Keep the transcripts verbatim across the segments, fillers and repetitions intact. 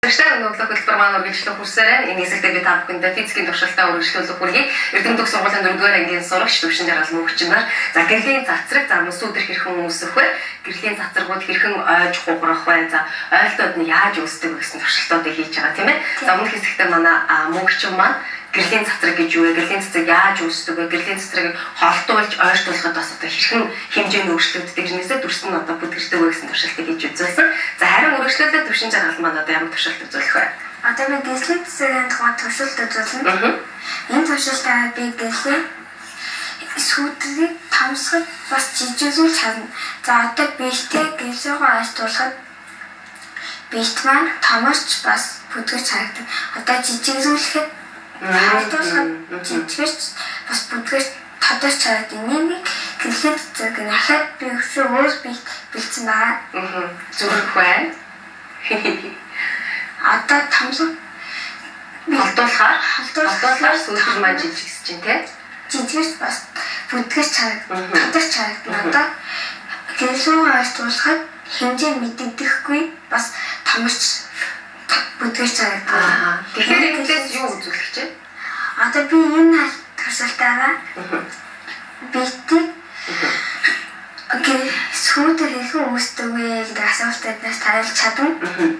Сонсогчтой өнөөдөр хөтөлбөр маань үргэлжлэх хүрсээр энэ хэсэгтээ би та бүхэндээ физикийн туршилтаа үргэлжлүүлэх хүргэе. Эрдэм төгс сургуулийн дөрөвдүгээр ангийн сурагч төвшин жаргал мөнхчнөр за гэрлийн цацраг за сүудэр хэрхэн үүсэх вэ? Гэрлийн цацрагууд хэрхэн ойж хугарах вэ? За ойлтууд нь яаж үүсдэг вэ гэсэн туршилтуудыг хийж байгаа тийм ээ. За өмнөх хэсэгтээ манай мөнхчин маань гэрлийн цацраг гэж юу вэ? Гэрлийн цацраг яаж үүсдэг вэ? Гэрлийн цацрыг холдуулж ойртуулахад бас одоо хэрхэн хэмжээний өөрчлөлттэй гэрнээсээ дүрсэн одоо бүтгэрдэг вэ гэсэн туршилтыг хийж үзүүлсэн. За харин үргэлжлүүлээд төвшин жаргал маань одоо ямар туршилт үзүүлэх вэ? Одоо би гэрлийн цацрын тухай туршилт үзүүлнэ. Энэ туршилтаа би гэрлийн сүудрийг тамсахад бас жижигзүүлж харна. За одоо биетэй гэрсээгөө ойртуулахад биет маань томорч бас бүтгэж харагдаг. Одоо жижигзүүлэхэд хайдуулахад жижигэрч бас бүтгэж тодорч хараад энийг гэрлийн цэцэг нахад би өшөө өөр би бэлдсэн байгаа. Аа. Зүрх байна. Одоо тамсах холдуулахаар холдуулахаар сүудэр маань жижигсэж чинь тий. Жижигэрч бас бүтгэж харагдаг. Тодорч харагдаг. Одоо гэрлийн ойртуулахад хэмжээ мэдэгдэхгүй бас томорч бүтгэж харагдаг. Аа. Тэгэхээр эндээс юу үзүүлэх чинь? Одоо би энэ туршилтаараа биетийг окей сүудэр хэрхэн үүсдэг вэ гэдэг асуултаас тайлж чадна.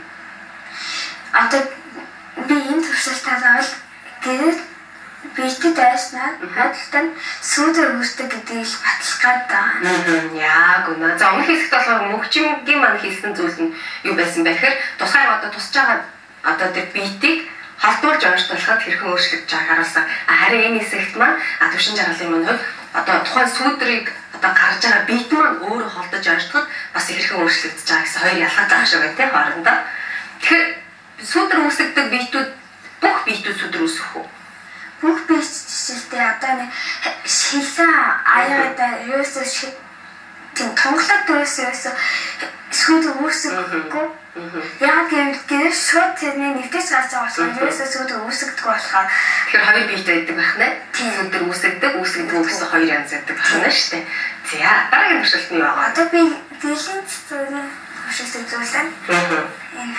Одоо би энэ туршилтаараа бол гэр биетэд айснаа хадтан сүудэр үүсдэг гэдгийг батлах гэдэг. Яг үнэ. За өмнөх хэсэгт болохоор мөнхчингийн маань хэлсэн зүйл нь юу байсан бэ гэхээр тусгай одоо тусч байгаа одоо тэр биетийг холдуулж ойртуулахад хэрхэн өөрчлөгдөж байгааг харуулсан. Харин энэ хэсэгт маань төвшин жаргалын маань хувьд одоо тухайн сүудрийг одоо гаргаж байгаа биет маань өөрөө холдож ойртоход бас хэрхэн өөрчлөгдөж байгаа гэсэн хоёр ялгаатай байх шиг байна тий хоорондоо. Тэгэхээр сүудэр үүсгдэг биетүүд бүх биетүүд сүудэр үүсэх үү? Бүх биет жишээлбэл одоо нэг шилэн аяада ерөөсөө тийм тонглоод ерөөсөө сүудэр үүсэхгүй. Яг юм гэр шууд тэрний нэвтэж гарч байгаа болохоор ерөөсөө сүудэр үүсгдэг болохоор тэгэхээр хоёр биет байдаг байх нэ. Сүудэр үүсгдэг, үүсгдэг гэсэн хоёр янз байдаг байна шүү дээ. За дараагийн туршилт нь юу байгаа? Одоо би гэрлийн цэцрийн туршилт үзүүлсэн. Энэ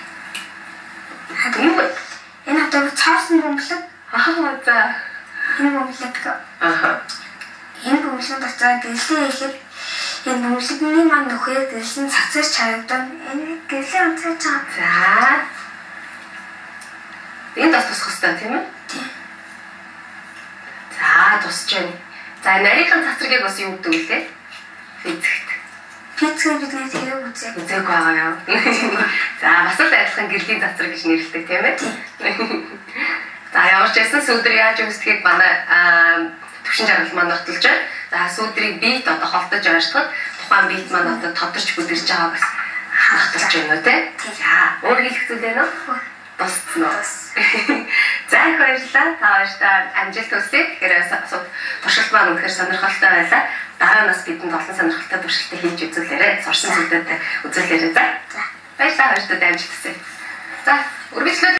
юу вэ? Энэ одоо цаасан бөмбөлөг. Аа за. Энэ бөмбөлөг. Аха. Энэ бөмбөлөг дотроо гэрлийн ихэд энэ бөмбөлөгний маань нөхөр гэрлийн цацрч харагдан энэ гэрлийн онцгой цаа. За. Энэ бас тусах хэрэгтэй тийм ээ? Тийм. За тусч байна. За нарийнхан цацрагийг бас юу гэдэг вэ? Физикт. Физикээр бид нэр хэрэг үзье. Үзэг байгаа юу? За бас л адилхан гэрлийн цацраг гэж нэрлэдэг тийм ээ? За ямар ч байсан сүудэр яаж үүсдгийг манай төвшин жаргал маань нотолж байна. За сүудрийг биет одоо холдож ойртоход тухайн биет маань одоо тодорч бүдэрж байгааг бас нотолж байна уу тий? За өөр хэлэх зүйл байна уу? Тусцно. За их баярлалаа. Та баярлалаа. Амжилт хүсье. Тэгэхээр туршилт маань үнэхээр сонирхолтой байлаа. Дараанаас бидэнд олон сонирхолтой туршилтыг хийж үзүүлээрэй. Сурсан зүйлүүдээ үзүүлээрэй. За. Баярлалаа. Баярлалаа. Амжилт хүсье. За, үргэлжлүүлээ.